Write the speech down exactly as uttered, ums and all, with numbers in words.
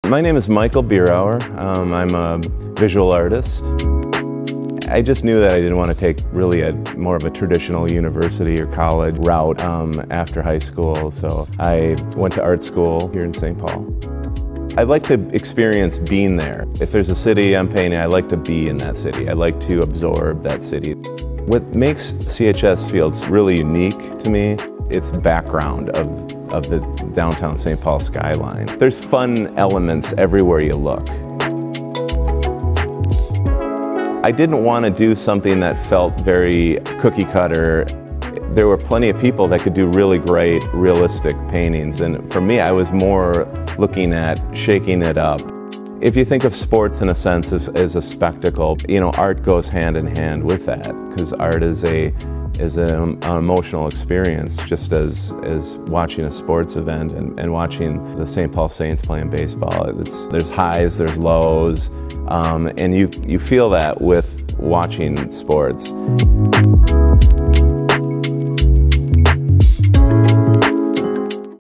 My name is Michael Birawer. Um, I'm a visual artist. I just knew that I didn't want to take really a more of a traditional university or college route um, after high school, so I went to art school here in Saint Paul. I like to experience being there. If there's a city I'm painting, I like to be in that city. I like to absorb that city. What makes C H S Fields really unique to me, its background of, of the downtown Saint Paul skyline. There's fun elements everywhere you look. I didn't want to do something that felt very cookie cutter. There were plenty of people that could do really great, realistic paintings, and for me, I was more looking at shaking it up. If you think of sports in a sense as, as a spectacle, you know, art goes hand in hand with that, because art is a is an, an emotional experience, just as, as watching a sports event and, and watching the Saint Paul Saints playing baseball. It's, there's highs, there's lows, um, and you, you feel that with watching sports.